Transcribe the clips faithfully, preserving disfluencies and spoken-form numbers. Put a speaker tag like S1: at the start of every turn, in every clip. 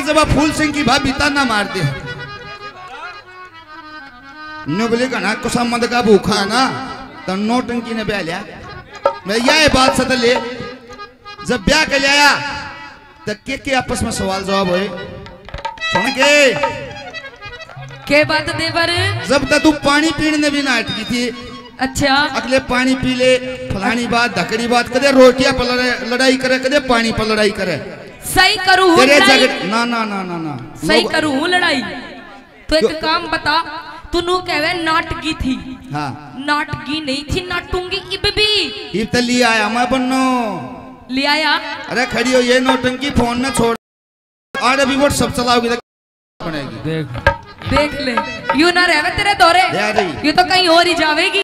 S1: जब फूल सिंह की भाभी ताना मार दे बोले का ना कुछ मद का भूखा ना तो नौटंकी ने ब्याह लिया मैं यह बात सद ले जब ब्याह कर लिया तो के के आपस में सवाल जवाब हुए सुन के
S2: के बात देवर
S1: जब तक तू पानी पीने भी ना अटकी थी
S2: अच्छा
S1: अगले पानी पी ले फलानी बात धकड़ी बात कदे रोटियां पर लड़ाई करे कदे पानी पर लड़ाई करे
S2: सही करूं
S1: तेरे जगह ना ना ना ना ना
S2: सही करूं लड़ाई तो एक काम बता तू नु कहवे नाटकी थी
S1: हाँ
S2: नाटकी नहीं थी नाटूंगी इब भी
S1: इब तो ले आया मैं बन्नो
S2: ले आया
S1: अरे खड़ी हो ये नौटंकी फोन न छोड़ और अभी वो सब चलाओगी तो बनेगी
S3: देख
S2: देख ले यू ना रहवे तेरे दौरे ये तो कहीं और ही जावेगी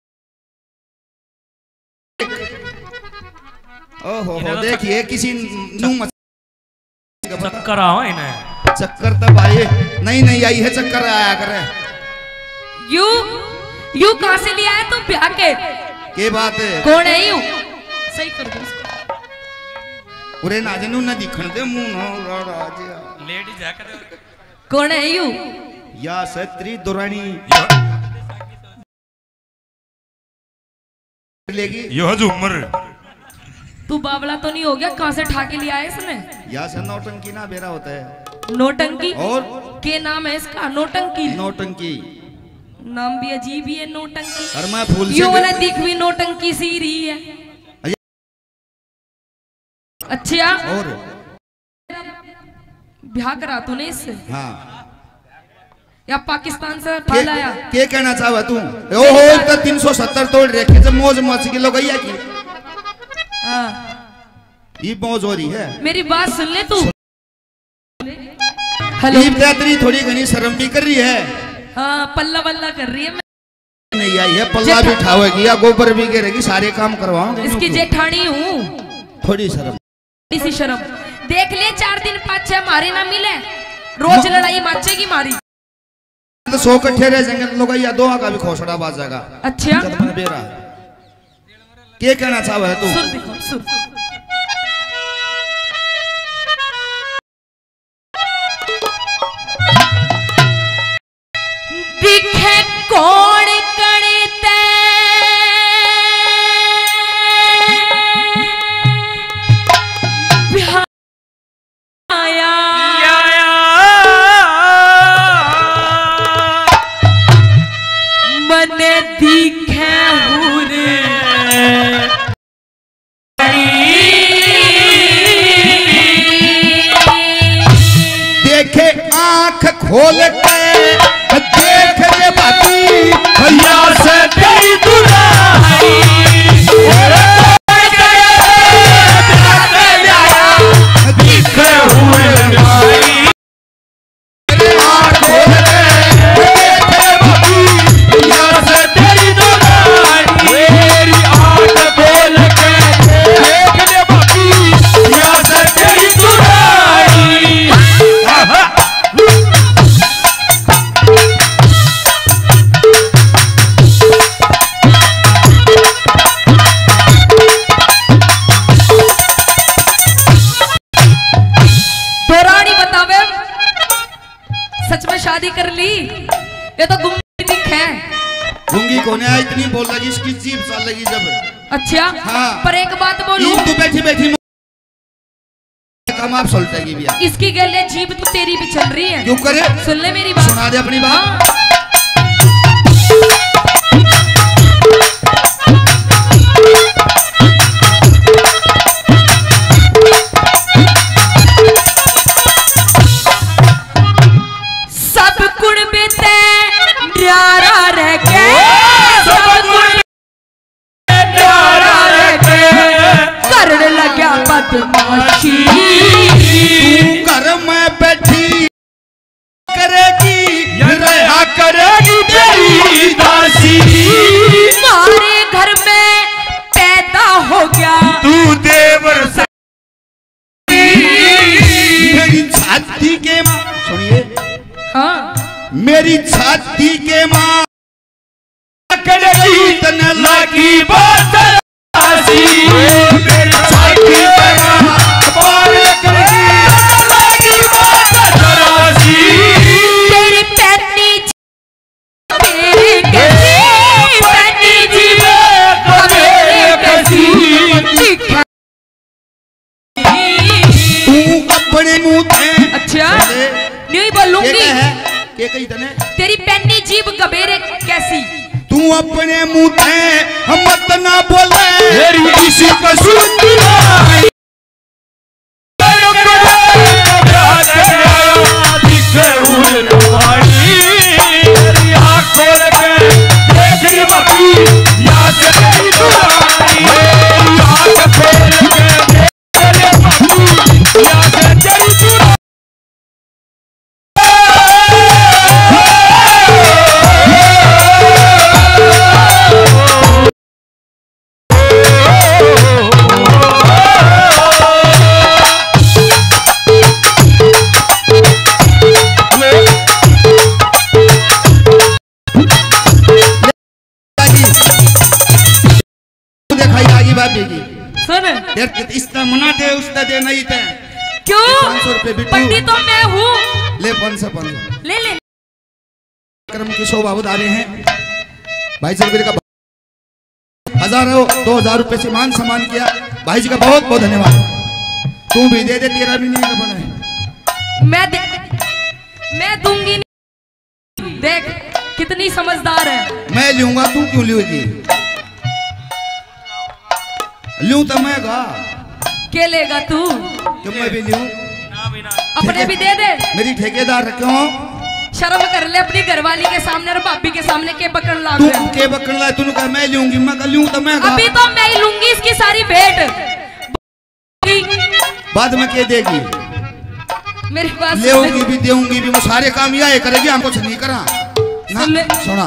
S1: ओहो हो देखिए किसी नू
S3: चक्कर आओ इन्हें
S1: चक्कर तब आए नहीं नहीं आई है चक्कर आया करे
S2: यू यू कहां से लिया है तुम ब्याह के
S1: के बात है
S2: कौन है यू सही कर दो उसको
S1: पूरे नाजनू न दिखण दे मुंह न राजा
S3: लेडीज है करे
S2: कौन है यू
S1: या सत्री दुरानी लेगी
S3: यो हज उम्र
S2: तू बावला तो नहीं हो गया कहां से ठाके लिया है इसने
S1: या से नौटंकी ना बेरा होता है
S2: नौटंकी
S1: और
S2: के नाम है इसका नौटंकी
S1: नौटंकी
S2: नाम भी अजीब ही है नौटंकी
S1: और मैं फूल से
S2: यो वाला दिख भी नौटंकी सी रही है अच्छा
S1: और
S2: ब्याह करा तूने इससे
S1: हाँ
S2: या पाकिस्तान से फल आया
S1: के कहना चाहवा तू ओहो तो तीन सौ सत्तर तोड़ रखे जब मौज मच की लोग गैया की
S2: हाँ
S1: ये मौज हो रही है
S2: मेरी बात सुन ले तू हेलो
S1: तेरी थोड़ी घनी शर्म भी कर रही है
S2: हाँ पल्ला वल्ला कर रही है
S1: नहीं आई है पल्ला भी उठावेगी या गोबर भी गिरेगी सारे काम करवाऊंगा
S2: इसकी जेठानी हूँ
S1: थोड़ी शर्म
S2: इसी शर्म देख ले चार दिन पाँच छह मारे ना मिले रोज लड़ाई माचेगी मारी
S1: तो सौ कट्ठे रह जाएंगे लोग या दो का भी खोसड़ा बाज जाएगा
S2: अच्छा
S1: बेरा क्या कहना चाहता है तू
S2: सुर दिखो सुर दिखे कौन कड़ते मने दिखे हुरे
S1: देखे आंख खोल के देख रे बाकी भैया से तेरी दुराई दिखे हुए भाई आंख खोल के देख रे बाकी भैया से तेरी दुराई मेरी आंख खोल के देख रे बाकी भैया से तेरी दुराई
S2: सच में शादी कर ली ये तो गुंगी दिख है
S1: गुंगी कौन है इतनी बोल लगी इसकी जीभ साल लगी जब
S2: अच्छा
S1: हाँ
S2: पर एक बात बोलूं
S1: तू बैठी बैठी काम आप सुलटेगी भी
S2: इसकी गले जीभ तो तेरी भी चल रही है
S1: क्यों करे
S2: सुन ले मेरी बात
S1: सुना दे अपनी बात
S2: हाँ। बदमाशी
S1: तू घर में बैठी करेगी रहा करेगी तेरी दासी
S2: हमारे घर में पैदा हो गया
S1: तू देवर से मेरी छाती के माँ सुनिए
S2: हाँ
S1: मेरी छाती के माँ करेगी तने लगी बात मेरी छाती के माँ करेगी लगी बात कही तने
S2: तेरी पैनी जीभ गबेरे कैसी।
S1: तू अपने मुंह पे हम मत ना बोले
S3: मेरी किसी का सुनना दिखे उड़ रवाई तेरी आँख खोल के देख री बाकी याद तेरी दुआई मेरी आँख खोल के देख री बाकी याद तेरी दुआई
S2: सुन
S1: इसका मना दे उसका दे नहीं थे
S2: क्यों
S1: पाँच सौ रुपए
S2: पंडी तो मैं हूँ
S1: ले पाँच सौ पाँच
S2: ले ले
S1: कर्म की शोभा बता रहे हैं भाई जी का हजारों दो हजार रुपए से मान सम्मान किया भाई जी का बहुत बहुत धन्यवाद। तू भी दे दे तेरा भी नहीं बना है
S2: मैं दे मैं दूंगी नहीं। देख कितनी समझदार है।
S1: मैं लूंगा तू क्यों लूंगी लूं तो मैं गा
S2: के लेगा तू
S1: क्यों मैं भी लूं
S2: अपने भी दे दे
S1: मेरी ठेकेदार क्यों
S2: शर्म कर ले अपनी घरवाली के सामने और भाभी के सामने के पकड़ ला
S1: तू के पकड़ ला तूने कहा मैं लूंगी मैं कह लूं तो मैं गा
S2: अभी तो मैं ही लूंगी इसकी सारी भेंट
S1: बाद में के देगी
S2: मेरे पास
S1: लेऊंगी भी देऊंगी भी वो सारे काम यह करेगी हम कुछ नहीं करा ना सुना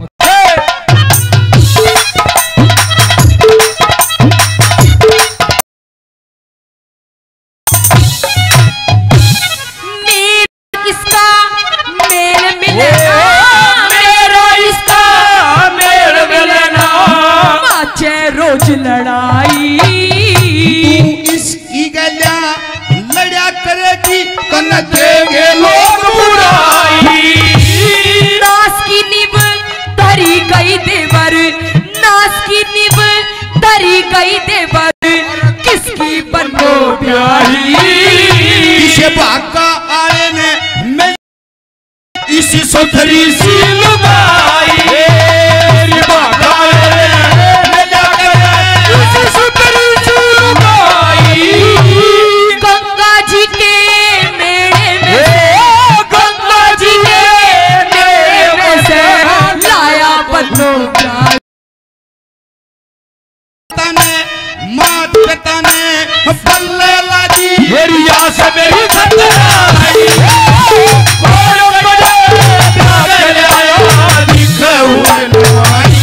S2: रोज लड़ाई
S1: तू इसकी गलिया लड़ा करेगी तो न देंगे लोग बुराई
S2: नास की निब धरी गई देवर नास की निब धरी गई देवर किसकी बनो प्यारी
S1: इसे भागा आए ने मैं इसी सुथरी सी लुगाई भागा
S2: गंगा जी के मेले में गंगा जी के मेले में से लाया बनो
S1: तने मात पिता ने बल्ले लाजी
S3: मेरी आस मेरी खतराई और बड़े प्यार आया दिखे हुए लुआई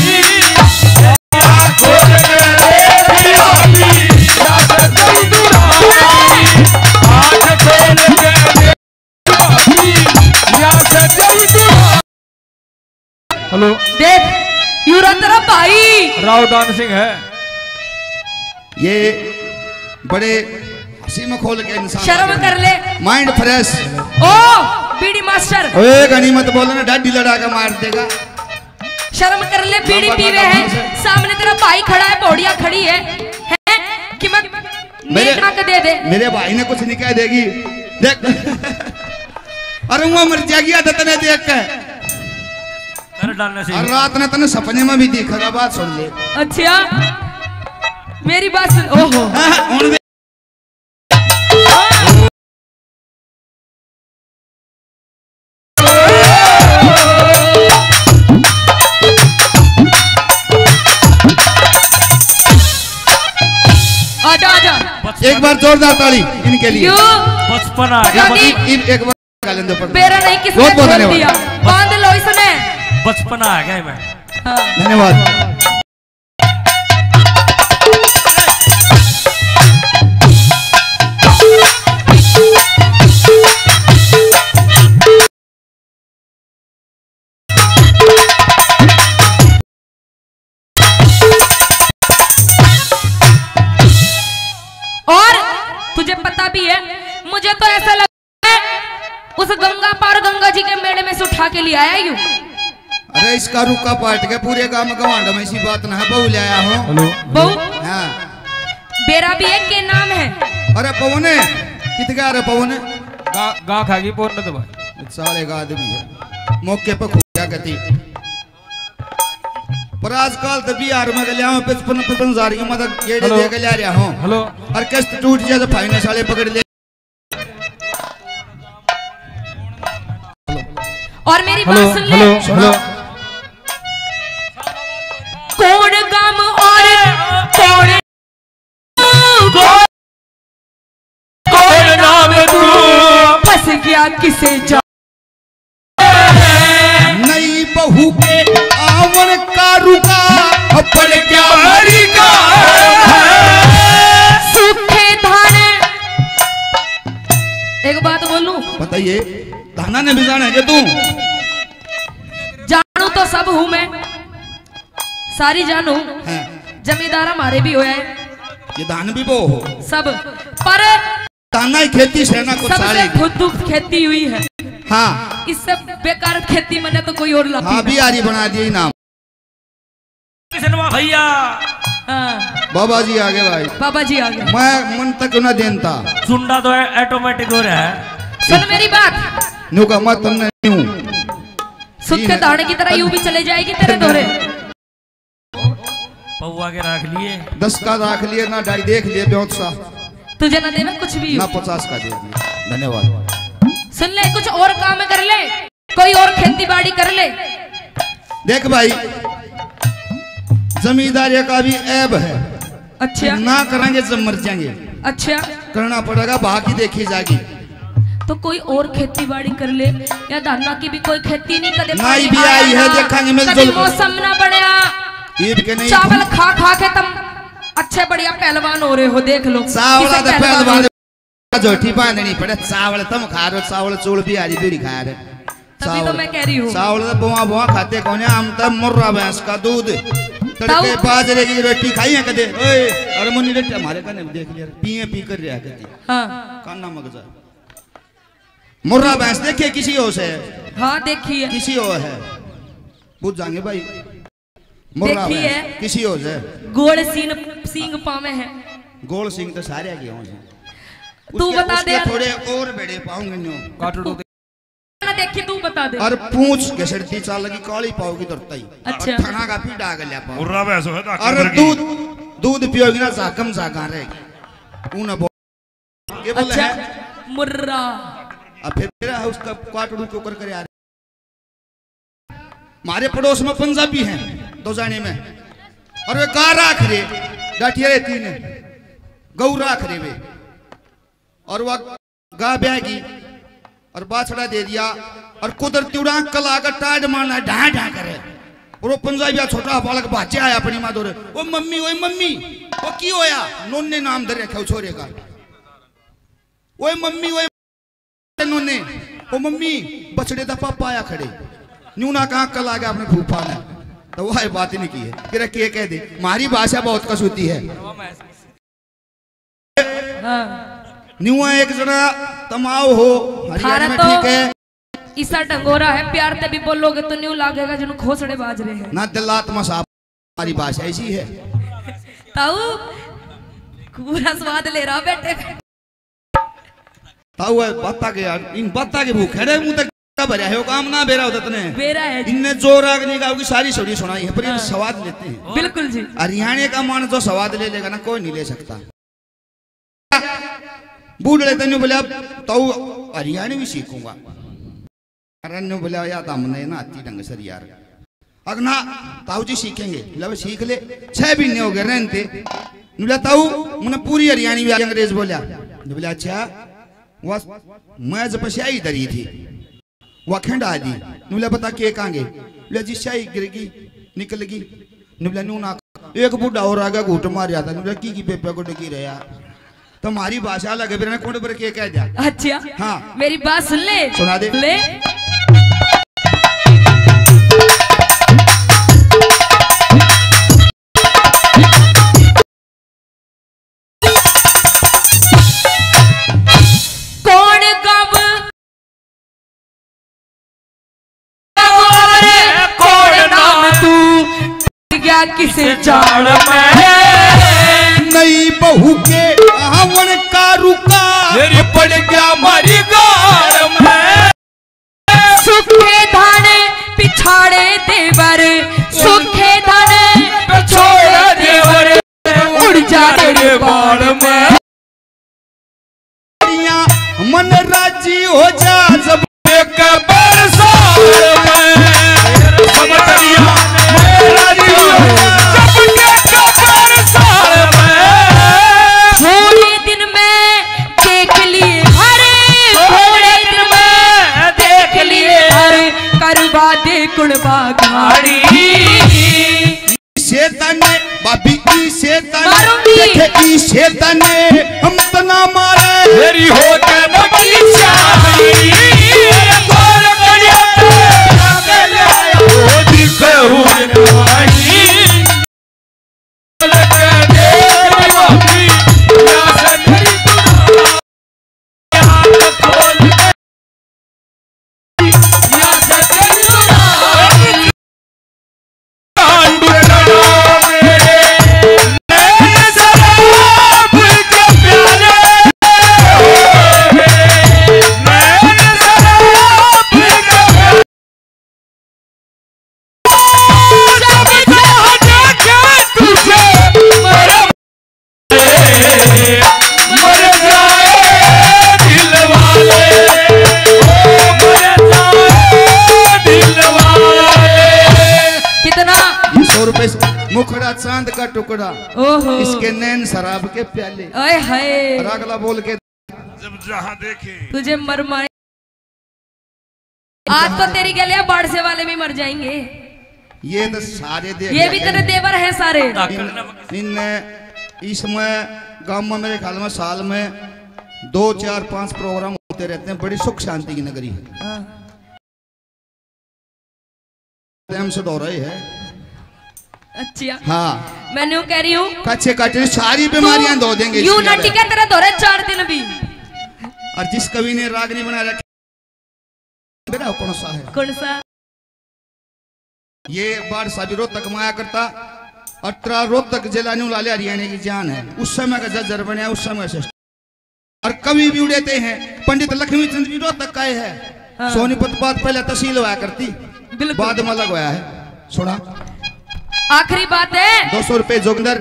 S3: खोल के तेरी आबी याद तेरी दुआई आज खोल के तेरी याद तेरी दुआई। हेलो
S2: देख यूरा तेरा भाई
S3: राव दान सिंह है
S1: ये बड़े हंसी में खोल के इंसान
S2: शर्म कर ले
S1: माइंड फ्रेश
S2: ओ बीड़ी मास्टर
S1: ओए गनीमत बोलना डाडी लड़ा के मार देगा
S2: शर्म कर ले बीड़ी पीवे है सामने तेरा भाई खड़ा है बोड़िया खड़ी है हैं कि मैं
S1: मेरे
S2: नींद दे दे
S1: मेरे भाई ने कुछ नहीं कह देगी देख अरे वो मर जाएगी आदत ने देख के
S3: कर डालने से
S1: और रात ने तने सपने में भी देखा बात सुन ले
S2: अच्छा मेरी बात सुन ओहो आजा आजा
S1: एक बार जोरदार ताली इनके लिए
S3: बचपन आ गया
S1: एक बार गालेंदे पर
S2: बेरा नहीं किसी
S1: बहुत
S2: ने
S1: बहुत
S2: छोड़
S1: धन्यवाद।
S2: दिया बांध लो इसने
S3: बचपन आ गया मैं
S2: हाँ।
S1: धन्यवाद।
S2: और तुझे पता भी है मुझे तो ऐसा लगता है उस गंगा पार गंगा जी के मेले में से उठा के ले आया यूं
S1: अरे इसका रुका पाट के पूरे गांव में गवांड में ऐसी बात ना है बहू ले आया हूँ
S2: बहू
S1: हाँ
S2: बेरा भी एक के नाम है
S1: अरे पवने कितने अरे पवने
S3: गा गा खागी पोर न तो भाई
S1: साले का आदमी है मौके पर खुया गति पर आजकल तो बिहार में गलिया हूँ पचपन पचपन हजार की मदद गेड़े दे के लिया हूँ
S3: हेलो
S1: और किस्त टूट जाए तो फाइनेंस वाले पकड़ ले।
S2: और मेरी बात सुन ले।
S3: हेलो हेलो
S2: कौन गम और कौन
S3: कौन नाम तू
S2: फंस गया किसे जा
S1: नई बहू के आवन का रुका अपन क्या
S3: हरी का
S2: सूखे धाने। एक बात बोलूं
S1: बताइए धाना ने भी जाना है तू
S2: जानू तो सब हूँ मैं सारी जानू
S1: है
S2: जमींदार हमारे भी हुए
S1: ये धान भी वो हो
S2: सब पर
S1: धाना ही खेती सेना को
S2: सबसे
S1: सालेगी।
S2: खुद खेती हुई है।
S1: हाँ
S2: इससे बेकार खेती मैंने तो कोई और लगा।
S1: हाँ बिहारी बना दिए नाम
S3: किसनवा भैया
S2: हाँ
S1: बाबा जी आगे भाई
S2: बाबा जी आ गए।
S1: मैं मन तक न देनता
S3: चुंडा तो ऑटोमेटिक हो रहा है।
S2: सुन मेरी बात
S1: न्यू का मत नहीं हूँ
S2: सूखे दाने की तरह यूं भी चले जाएगी तेरे दोहरे।
S3: पौवा के रख लिए
S1: दस का रख लिए ना ढाई देख लिए बहुत सा
S2: तुझे ना देवे कुछ भी
S1: ना पचास का दे दिया धन्यवाद।
S2: सुन ले कुछ और काम कर ले कोई और खेती बाड़ी कर ले।
S1: देख भाई जमींदारी का भी ऐब है
S2: अच्छा
S1: ना करेंगे जब मर जाएंगे
S2: अच्छा
S1: करना पड़ेगा बाकी देखी जाएगी।
S2: तो कोई और खेती बाड़ी कर ले या धाना की भी कोई खेती नहीं कदे
S1: नहीं भी आई है देखेंगे मिलजुल
S2: मौसम ना बढ़िया
S1: ये भी के नहीं
S2: चावल खा खा के तुम अच्छे बढ़िया पहलवान हो रहे हो देख लो।
S1: चावल
S2: किसे
S1: तो
S2: पहलवान
S1: पहलवान जोठी बांधनी पड़े चावल तुम खा रहे हो चावल चूड़ भी हरी दूरी खा रहे
S2: तभी तो मैं कह रही हूँ
S1: चावल तो बुआ बुआ खाते कौन है हम तो मुर्रा भैंस का दूध तड़के बाजरे की रोटी खाई है कदे ओए अरे मुन्नी रोटी हमारे कने देख लिया पिए पी कर रहा कदी
S2: हाँ
S1: काना मगजा मुर्रा भैंस देखे किसी हो से
S2: हाँ देखिए
S1: किसी हो है पूछ जाएंगे भाई मुर्रा
S2: देखी है।
S1: भैंस किसी हो से
S2: गोड़ सीन सींग पावे हैं
S1: गोल सिंह तो सारे के हों
S2: तू बता दे
S1: थोड़े और बड़े पाऊंगे न्यू
S3: काटड़ो
S2: ना देखी तू बता दे।
S1: और पूछ घसड़ती चाल लगी काली पाओगी तुरता ही
S2: अच्छा।
S1: थाना का पीड़ा आ गया पाओ
S3: मुर्रा भैंस है तो
S1: और दूध दूध पियोगी ना जाकम जागा रहेगी ऊना बोल ये बोले
S2: अच्छा
S1: है
S2: मुर्रा
S1: अब फिर मेरा है उसका काटड़ू को कर कर यार हमारे पड़ोस में पंजाबी हैं दो जाने में और वे गा राख रे डाटिया रहती ने गौ राख रे वे और वह गा ब्यागी और बाछड़ा दे दिया और कुदरती उड़ान कला का टाड मारना ढा ढा करे और वो पंजाबी छोटा बालक बाचे आया अपनी माँ दोरे वो मम्मी वो मम्मी वो की होया नोने नाम धर रखा छोरे का वो मम्मी वो नोने वो मम्मी बछड़े दा पापा आया खड़े न्यूना कहाँ कल आ गया अपने फूफा ने तो वह बात ही नहीं की है कि रखिए कह दे हमारी भाषा बहुत कसूती है
S2: हाँ
S1: न्यूआ एक जना तमाव हो हरियाणा में
S2: तो
S1: ठीक है
S2: ईसा टंगोरा है प्यार ते भी बोलोगे तो न्यू लागेगा जिन्हों घोसड़े बाज रहे हैं
S1: ना दिलात्मा साहब हमारी भाषा ऐसी है
S2: ताऊ पूरा स्वाद ले रहा बेटे
S1: ताऊ है बत्ता के यार इन बत्ता के भूख है मुंह तक का भरा है वो काम ना बेरा होता तने
S2: बेरा है जी।
S1: इनने जोर आग नहीं गाओ की सारी छोड़ी सुनाई है पर इन स्वाद लेते हैं
S2: बिल्कुल जी।
S1: हरियाणा का मान जो स्वाद ले लेगा ना कोई नहीं ले सकता बूढ़े तेन बोले अब तो हरियाणा भी सीखूंगा अरे बोले या तो हमने ना आती ढंग सर यार अगर ना ताऊ जी सीखेंगे बोला सीख ले छह महीने हो गए रहते बोला ताऊ मैंने पूरी हरियाणी भी अंग्रेज बोला बोला अच्छा वह मैं जब स्याही धरी थी वह खंडा दी बोला बता के कहांगे बोला जी स्याही गिरेगी निकलेगी बोला नू ना एक बूढ़ा और आगे घूट मार जाता बोला की की पेपे को डकी रहा तुम्हारी भाषा अलग है बिना कोड पर के कह दिया
S2: अच्छा
S1: हाँ
S2: मेरी बात सुन ले
S1: सुना दे
S2: ले कौन कब कौन नाम तू क्या किसे जान में
S1: नई बहू के आवन का रुका
S3: मेरी पड़ गया मारी गाड़ में
S2: सुखे धान कुड़बा घाड़ी
S1: शैतान ने बाबी की शैतान
S2: मारूंगी।
S1: देखे की शैतान ने हम तना मारे
S3: मेरी होते बगीचा गोल कड़िया पे ले आया वो दिखे हुए नवाई लगे देवी बाबी या से मेरी हाथ खोल या से तेरी दुआ
S1: मुखड़ा चांद का टुकड़ा
S2: ओहो
S1: इसके नैन शराब के प्याले
S2: ओए हाय
S1: और अगला बोल के
S3: जब जहां देखे
S2: तुझे मरमाए आज तो तेरी गलिया बाढ़ से वाले भी मर जाएंगे।
S1: ये तो सारे देख
S2: ये भी तेरे देवर है सारे।
S1: इन, इन इसमें गांव में मेरे ख्याल में साल में दो चार पांच प्रोग्राम होते रहते हैं। बड़ी सुख शांति की नगरी है। टाइम से दो रहे है।
S2: अच्छा
S1: हाँ
S2: मैं न्यू कह रही हूँ
S1: कच्चे कच्चे सारी बीमारियां धो देंगे
S2: यू नटी के तरह दो रहे चार दिन भी।
S1: और जिस कवि ने रागनी बना रखा बेटा कौन सा है
S2: कौन सा
S1: ये बाढ़ साबी रोहतक माया करता अठारह रोहतक जिला लाले हरियाणा की जान है। उस समय का जजर बने उस समय से और कवि भी उड़ेते हैं। पंडित लक्ष्मी चंद्र भी रोहतक का है।
S2: हाँ।
S1: सोनीपत बात पहले तहसील हुआ करती बाद में अलग हुआ है। सुना
S2: आखिरी बात है
S1: दो सौ रुपए जोगिंदर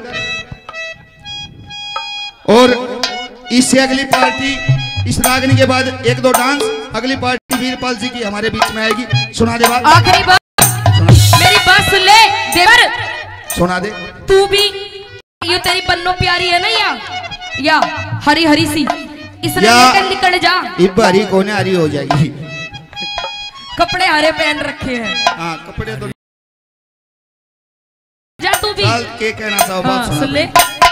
S1: और इससे अगली पार्टी इस रागनी के बाद एक दो डांस अगली पार्टी वीरपाल जी की हमारे बीच में आएगी। सुना दे बात
S2: आखिरी बात मेरी बात सुन ले देवर
S1: सुना दे
S2: तू भी ये तेरी पन्नो प्यारी है ना या या हरी हरी सी इसने लेकर निकल जा।
S1: इब हरी कोने हरी हो जाएगी।
S2: कपड़े हरे पहन रखे हैं।
S1: हाँ कपड़े तो
S2: जा तू भी
S1: चाल के कहना चाहो बात
S2: हाँ, सुन ले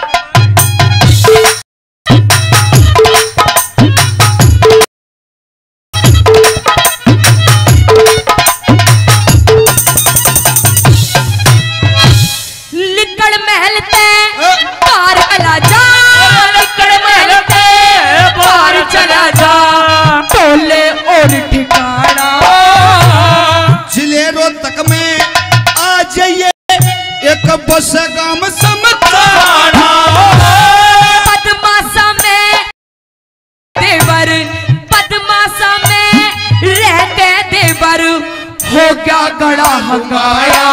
S2: लिकड़ महल ते पार चला जा लिकड़ महल ते पार चला जा टोले और ठिकाना
S1: जिले रोहतक में आ जाइए एक बस गाम समझाना
S2: पद्मासा में देवर पद्मासा में रह के देवर हो गया गड़ा हंगाया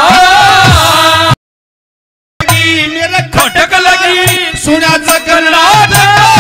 S1: मेरा
S3: खटक लगी
S1: सुना जगन्नाथ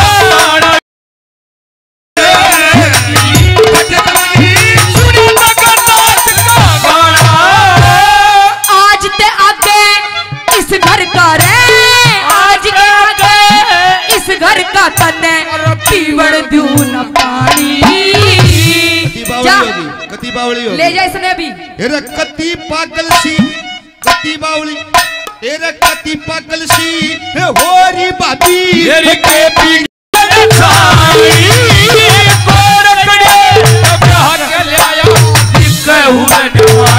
S2: आज ते आगे इस घर का रे आज के आगे इस घर का तने पीवड़ दू न पानी जा
S1: कती बावली होगी
S2: ले जा इसने अभी
S1: हेरा कती पागल सी कती बावली हेरा कती पागल सी होरी बाबी
S3: तेरी के पी छाई गोरखड़े ब्याह के ले आया दिखे हुए नवाई